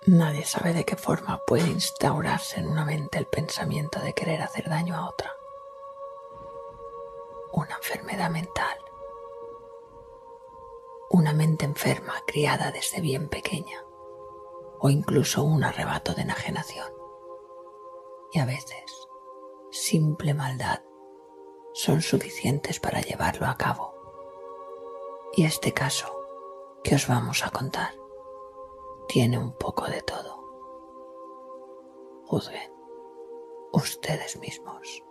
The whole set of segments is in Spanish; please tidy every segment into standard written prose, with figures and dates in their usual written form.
Nadie sabe de qué forma puede instaurarse en una mente el pensamiento de querer hacer daño a otra. Una enfermedad mental. Una mente enferma criada desde bien pequeña. O incluso un arrebato de enajenación. Y a veces, simple maldad son suficientes para llevarlo a cabo. Y este caso que os vamos a contar tiene un poco de todo. Juzguen ustedes mismos.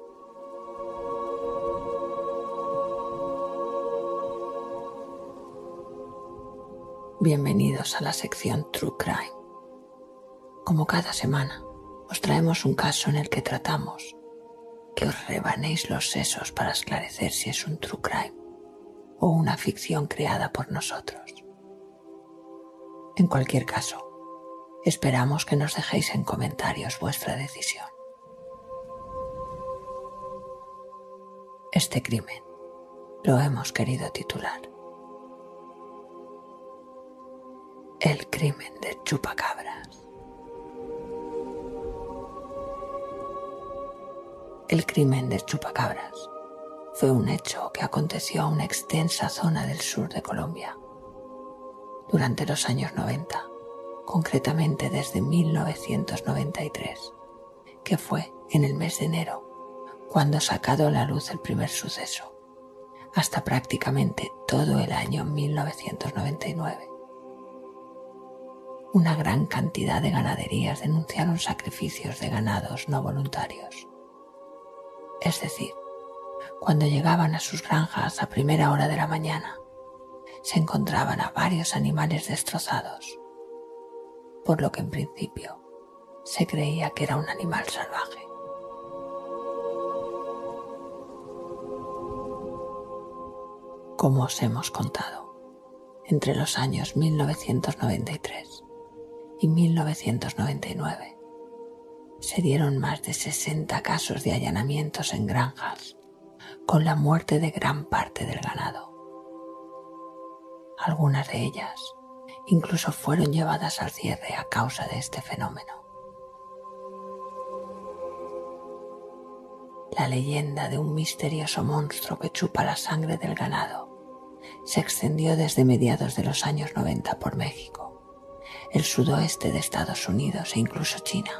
Bienvenidos a la sección True Crime. Como cada semana, os traemos un caso en el que tratamos que os rebanéis los sesos para esclarecer si es un True Crime o una ficción creada por nosotros. En cualquier caso, esperamos que nos dejéis en comentarios vuestra decisión. Este crimen lo hemos querido titular El crimen de Chupacabras. El crimen de Chupacabras fue un hecho que aconteció a una extensa zona del sur de Colombia durante los años 90, concretamente desde 1993, que fue en el mes de enero cuando sacado a la luz el primer suceso, hasta prácticamente todo el año 1999. Una gran cantidad de ganaderías denunciaron sacrificios de ganados no voluntarios. Es decir, cuando llegaban a sus granjas a primera hora de la mañana, se encontraban a varios animales destrozados, por lo que en principio se creía que era un animal salvaje. Como os hemos contado, entre los años 1993 y 1999 se dieron más de 60 casos de allanamientos en granjas, con la muerte de gran parte del ganado. Algunas de ellas incluso fueron llevadas al cierre a causa de este fenómeno. La leyenda de un misterioso monstruo que chupa la sangre del ganado se extendió desde mediados de los años 90 por México, el sudoeste de Estados Unidos e incluso China.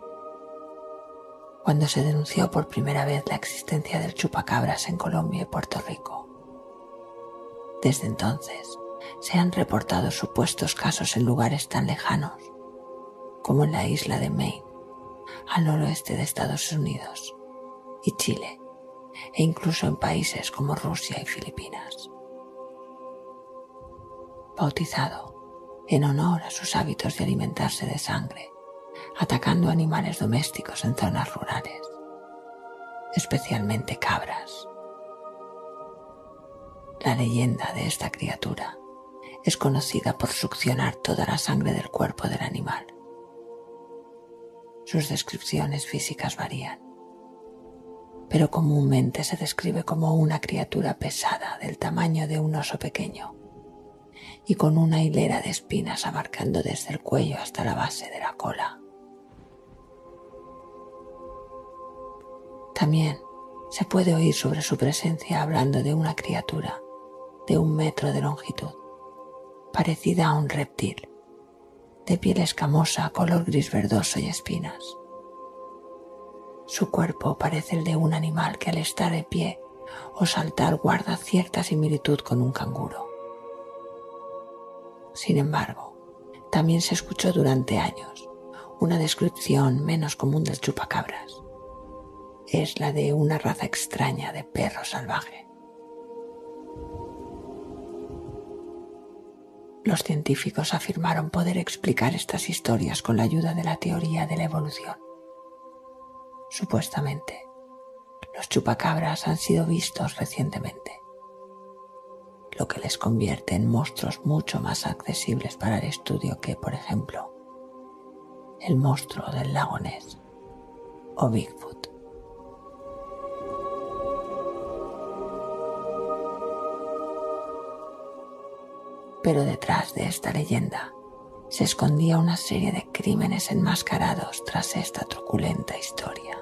Cuando se denunció por primera vez la existencia del chupacabras en Colombia y Puerto Rico. Desde entonces se han reportado supuestos casos en lugares tan lejanos como en la isla de Maine, al noroeste de Estados Unidos, y Chile, e incluso en países como Rusia y Filipinas. Bautizado en honor a sus hábitos de alimentarse de sangre, atacando animales domésticos en zonas rurales, especialmente cabras. La leyenda de esta criatura es conocida por succionar toda la sangre del cuerpo del animal. Sus descripciones físicas varían, pero comúnmente se describe como una criatura pesada del tamaño de un oso pequeño y con una hilera de espinas abarcando desde el cuello hasta la base de la cola. También se puede oír sobre su presencia hablando de una criatura de 1 metro de longitud, parecida a un reptil, de piel escamosa, color gris verdoso y espinas. Su cuerpo parece el de un animal que al estar de pie o saltar guarda cierta similitud con un canguro. Sin embargo, también se escuchó durante años una descripción menos común del chupacabras. Es la de una raza extraña de perro salvaje. Los científicos afirmaron poder explicar estas historias con la ayuda de la teoría de la evolución. Supuestamente, los chupacabras han sido vistos recientemente, lo que les convierte en monstruos mucho más accesibles para el estudio que, por ejemplo, el monstruo del lago Ness o Bigfoot. Pero detrás de esta leyenda se escondía una serie de crímenes enmascarados tras esta truculenta historia.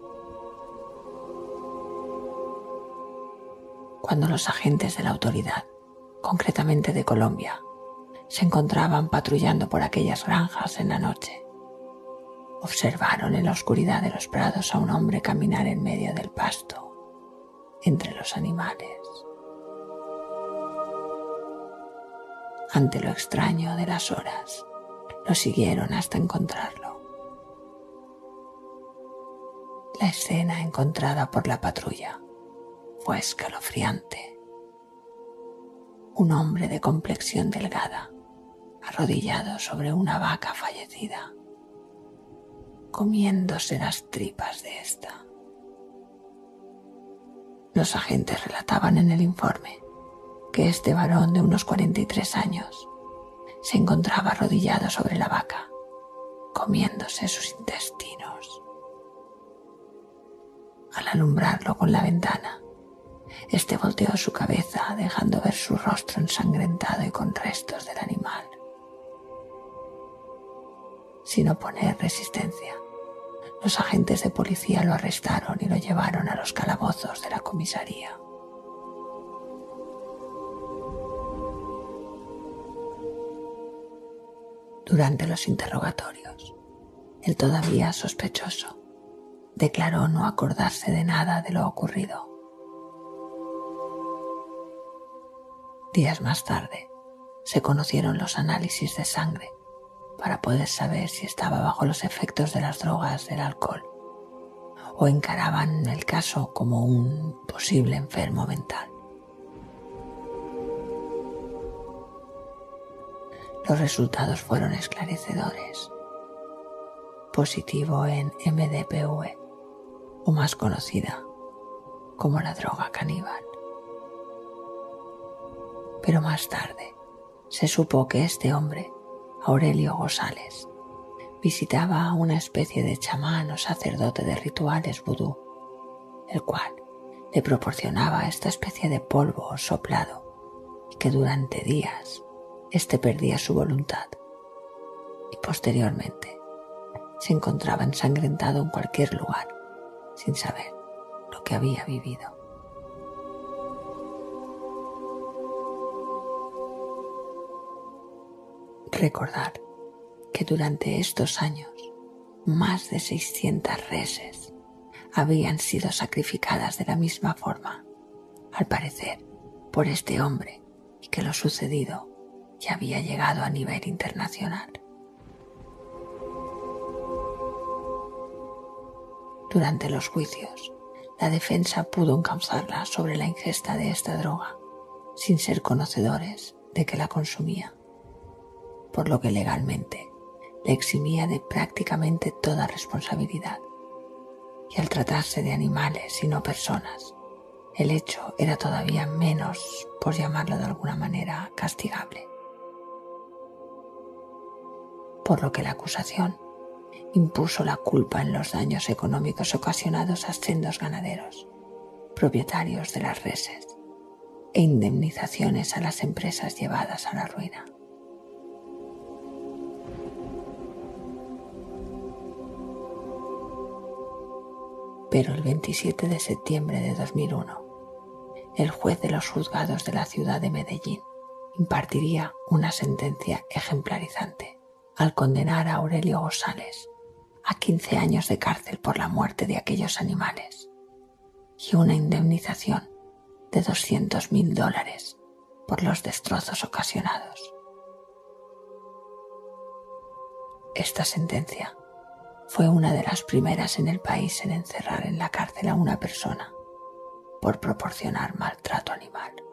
Cuando los agentes de la autoridad, concretamente de Colombia, se encontraban patrullando por aquellas granjas en la noche, observaron en la oscuridad de los prados a un hombre caminar en medio del pasto, entre los animales. Ante lo extraño de las horas, lo siguieron hasta encontrarlo. La escena encontrada por la patrulla fue escalofriante. Un hombre de complexión delgada, arrodillado sobre una vaca fallecida, comiéndose las tripas de esta. Los agentes relataban en el informe que este varón de unos 43 años se encontraba arrodillado sobre la vaca, comiéndose sus intestinos. Al alumbrarlo con la ventana, este volteó su cabeza dejando ver su rostro ensangrentado y con restos del animal. Sin oponer resistencia, los agentes de policía lo arrestaron y lo llevaron a los calabozos de la comisaría. Durante los interrogatorios, el todavía sospechoso declaró no acordarse de nada de lo ocurrido. Días más tarde, se conocieron los análisis de sangre para poder saber si estaba bajo los efectos de las drogas del alcohol o encaraban el caso como un posible enfermo mental. Los resultados fueron esclarecedores. Positivo en MDPV, o más conocida como la droga caníbal. Pero más tarde se supo que este hombre, Aurelio González, visitaba a una especie de chamán o sacerdote de rituales vudú, el cual le proporcionaba esta especie de polvo soplado y que durante días éste perdía su voluntad y posteriormente se encontraba ensangrentado en cualquier lugar sin saber lo que había vivido. Recordar que durante estos años más de 600 reses habían sido sacrificadas de la misma forma, al parecer por este hombre, y que lo sucedido ya había llegado a nivel internacional. Durante los juicios, la defensa pudo encauzarla sobre la ingesta de esta droga, sin ser conocedores de que la consumía, por lo que legalmente le eximía de prácticamente toda responsabilidad. Y al tratarse de animales y no personas, el hecho era todavía menos, por llamarlo de alguna manera, castigable. Por lo que la acusación impuso la culpa en los daños económicos ocasionados a sendos ganaderos, propietarios de las reses, e indemnizaciones a las empresas llevadas a la ruina. Pero el 27 de septiembre de 2001, el juez de los juzgados de la ciudad de Medellín impartiría una sentencia ejemplarizante al condenar a Aurelio González a 15 años de cárcel por la muerte de aquellos animales y una indemnización de $200.000 por los destrozos ocasionados. Esta sentencia fue una de las primeras en el país en encerrar en la cárcel a una persona por proporcionar maltrato animal.